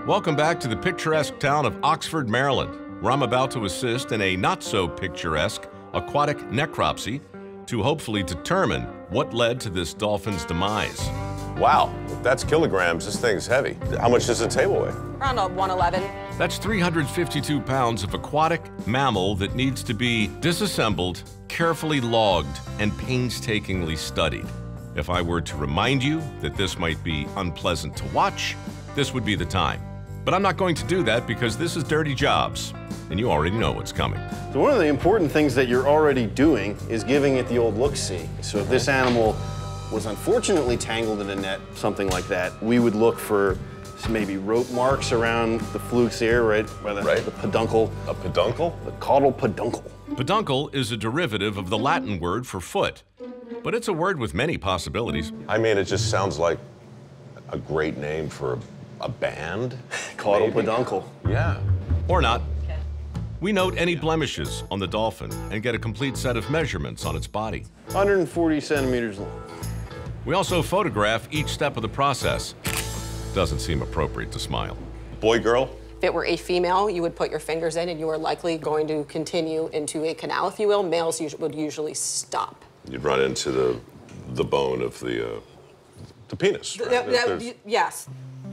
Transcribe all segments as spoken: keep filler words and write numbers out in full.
Welcome back to the picturesque town of Oxford, Maryland, where I'm about to assist in a not-so-picturesque aquatic necropsy to hopefully determine what led to this dolphin's demise. Wow, if that's kilograms, this thing's heavy. How much does a table weigh? Around a one eleven. That's three hundred fifty-two pounds of aquatic mammal that needs to be disassembled, carefully logged, and painstakingly studied. If I were to remind you that this might be unpleasant to watch, this would be the time. But I'm not going to do that because this is Dirty Jobs, and you already know what's coming. So one of the important things that you're already doing is giving it the old look-see. So if this animal was unfortunately tangled in a net, something like that, we would look for maybe rope marks around the flukes here, right? By the, right. the peduncle. A peduncle? The caudal peduncle. Peduncle is a derivative of the Latin word for foot, but it's a word with many possibilities. I mean, it just sounds like a great name for a, a band. Caudal maybe. peduncle. Yeah. Or not. We note any blemishes on the dolphin and get a complete set of measurements on its body. one hundred forty centimeters long. We also photograph each step of the process. Doesn't seem appropriate to smile. Boy, girl? If it were a female, you would put your fingers in and you are likely going to continue into a canal, if you will. Males us- would usually stop. You'd run into the the bone of the uh, the penis, right? Th- If that- there's- y- yes.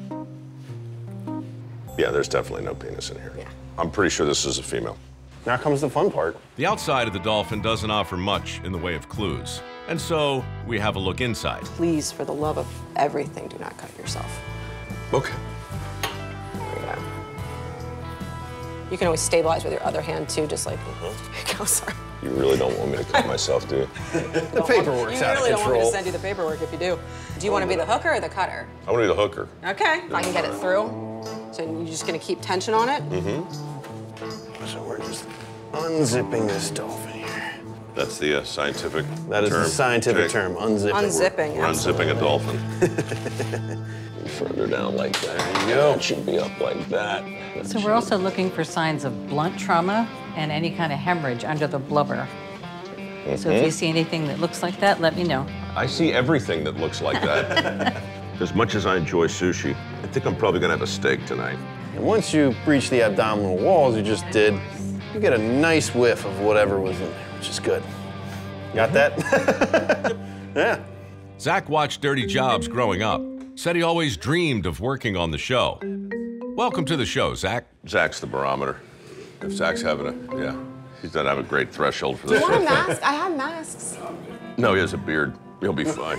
yeah, there's definitely no penis in here. Yeah. I'm pretty sure this is a female. Now comes the fun part. The outside of the dolphin doesn't offer much in the way of clues, and so we have a look inside. Please, for the love of everything, do not cut yourself. Okay. There we go. You can always stabilize with your other hand too, just like, there you go, sorry. You really don't want me to cut myself, do you? The paperwork's You out really of don't want me to control. send you the paperwork if you do. Do you want to be the hooker or the cutter? I want to be the hooker. Okay, if I can get it through. So you're just gonna keep tension on it? Mm-hmm. So we're just unzipping this dolphin here. That's the uh, scientific That is term. the scientific Okay. term, unzipping. Unzipping. We're unzipping a dolphin. Further down like that. There you go. It should be up like that. That So should- we're also looking for signs of blunt trauma and any kind of hemorrhage under the blubber. So if you see anything that looks like that, let me know. I see everything that looks like that. As much as I enjoy sushi, I think I'm probably gonna have a steak tonight. And once you breach the abdominal walls you just did, you get a nice whiff of whatever was in there, which is good. Got that? Yeah. Zach watched Dirty Jobs growing up, said he always dreamed of working on the show. Welcome to the show, Zach. Zach's the barometer. If Zach's having a, yeah, he doesn't have a great threshold for Do this. you want a mask? I have masks. No, he has a beard. He'll be fine.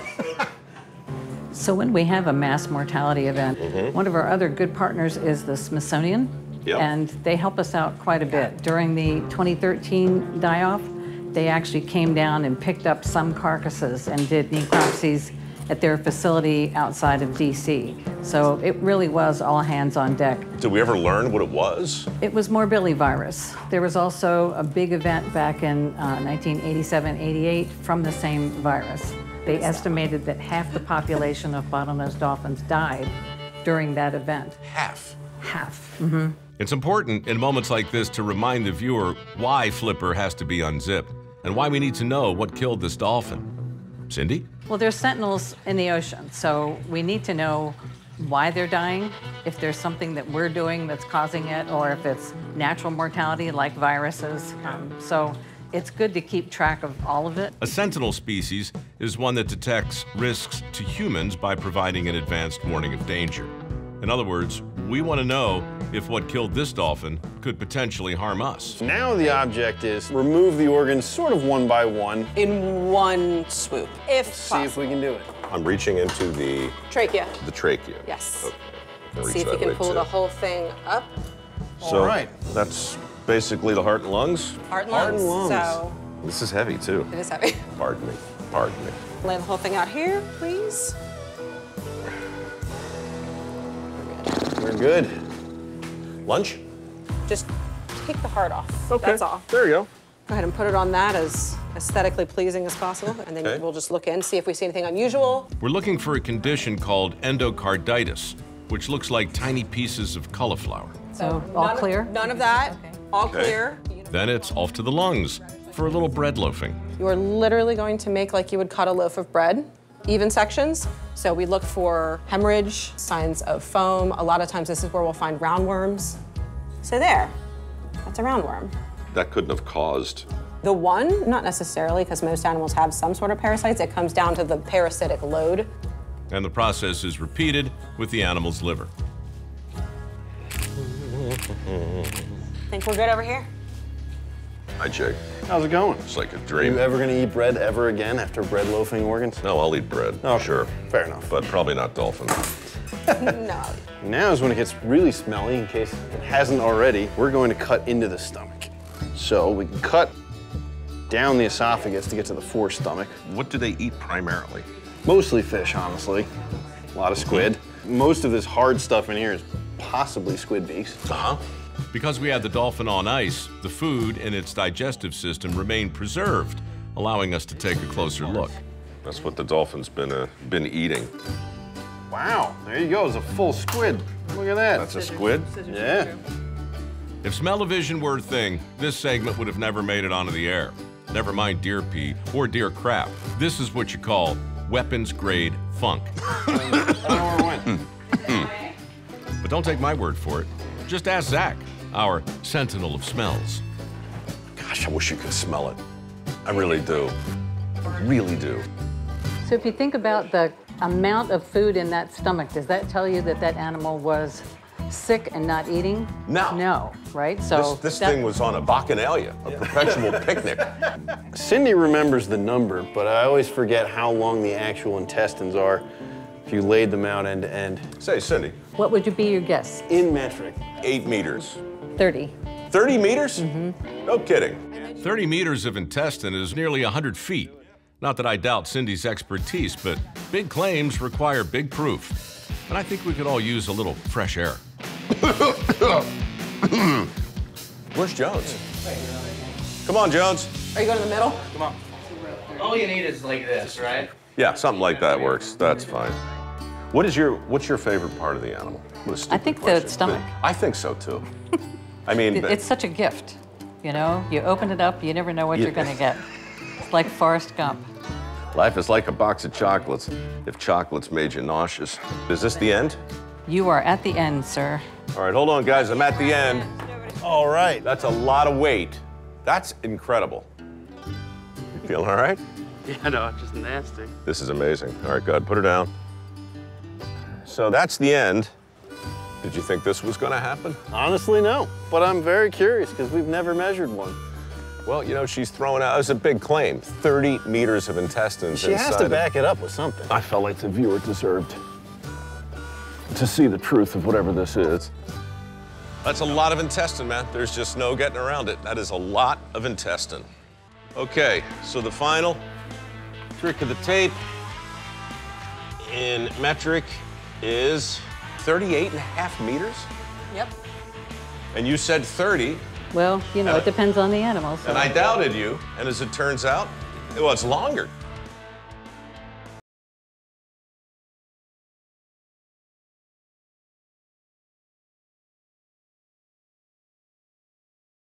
So when we have a mass mortality event, one of our other good partners is the Smithsonian, Yep. and they help us out quite a bit. During the twenty thirteen die-off, they actually came down and picked up some carcasses and did necropsies at their facility outside of D C. So it really was all hands on deck. Did we ever learn what it was? It was morbillivirus. There was also a big event back in uh, nineteen eighty-seven eighty-eight from the same virus. They estimated that half the population of bottlenose dolphins died during that event. Half. Half. Mm-hmm. It's important in moments like this to remind the viewer why Flipper has to be unzipped and why we need to know what killed this dolphin. Cindy? Well, there's sentinels in the ocean, so we need to know why they're dying, if there's something that we're doing that's causing it, or if it's natural mortality like viruses. Um, so it's good to keep track of all of it. A sentinel species is one that detects risks to humans by providing an advanced warning of danger. In other words, we want to know if what killed this dolphin could potentially harm us. Now the object is remove the organs sort of one by one. In one swoop, if See possible. if we can do it. I'm reaching into the Trachea. the trachea. Yes. Okay. I'll reach See if you that can way, pull too. the whole thing up. So All right. that's basically the heart and lungs. Heart and Heart lungs. and lungs. So This is heavy too. it is heavy. Pardon me. Pardon me. Lay the whole thing out here, please. We're good. Lunch? Just take the heart off. Okay. That's all. There you go. Go ahead and put it on that as aesthetically pleasing as possible, and then Okay. we'll just look in, see if we see anything unusual. We're looking for a condition called endocarditis, which looks like tiny pieces of cauliflower. So all none clear? Of, none of that. All Okay. clear. Then it's off to the lungs for a little bread loafing. You are literally going to make like you would cut a loaf of bread. even sections. So we look for hemorrhage, signs of foam. A lot of times this is where we'll find roundworms. So there, that's a roundworm. That couldn't have caused. The one, not necessarily, because most animals have some sort of parasites. It comes down to the parasitic load. And the process is repeated with the animal's liver. Think we're good over here? Hi, Jake. How's it going? It's like a Are dream. you ever gonna eat bread ever again after bread loafing organs? No, I'll eat bread. Oh, sure. Fair enough. But probably not dolphin. No. Now is when it gets really smelly, in case it hasn't already. We're going to cut into the stomach. So we can cut down the esophagus to get to the forestomach. What do they eat primarily? Mostly fish, honestly. A lot of squid. Most of this hard stuff in here is possibly squid beaks. Uh-huh. Because we had the dolphin on ice, the food and its digestive system remain preserved, allowing us to take a closer look. That's what the dolphin's been uh, been eating. Wow, there you go, it's a full squid. Look at that. That's a squid? Yeah. If smell-o-vision were a thing, this segment would have never made it onto the air. Never mind deer pee or deer crap. This is what you call weapons-grade funk. But don't take my word for it. Just ask Zach, our sentinel of smells. Gosh, I wish you could smell it. I really do. I really do. So if you think about the amount of food in that stomach, does that tell you that that animal was sick and not eating? No. No, right? So This, this that- thing was on a bacchanalia, a perpetual picnic. Cindy remembers the number, but I always forget how long the actual intestines are if you laid them out end to end. Say, Cindy, What would you be your guess? In metric. eight meters. thirty. thirty meters? Mm-hmm. No kidding. thirty meters of intestine is nearly one hundred feet. Not that I doubt Cindy's expertise, but big claims require big proof. And I think we could all use a little fresh air. Where's Jones? Come on, Jones. Are you going to the middle? All you need is like this, right? Yeah, something like that works. That's fine. What is your What's your favorite part of the animal? What a stupid I think the question. stomach. I think so too. I mean, It- but- It's such a gift, you know? You open it up, you never know what Yeah. you're gonna get. It's like Forrest Gump. life is like a box of chocolates. If chocolates made you nauseous. Is this the end? You are at the end, sir. All right, hold on, guys. I'm at the end. All right. That's a lot of weight. That's incredible. You feeling all right? Yeah, no, it's just nasty. This is amazing. All right, good. Put her down. So that's the end. Did you think this was going to happen? Honestly, no. But I'm very curious because we've never measured one. Well, you know, she's throwing out, it's a big claim, thirty meters of intestines She inside has to of- back it up with something. I felt like the viewer deserved to see the truth of whatever this is. That's a lot of intestine, man. There's just no getting around it. That is a lot of intestine. Okay, so the final trick of the tape in metric is thirty-eight and a half meters? Yep. And you said thirty, Well, you know, it depends on the animal. So. and I doubted you, and as it turns out, well, it's longer.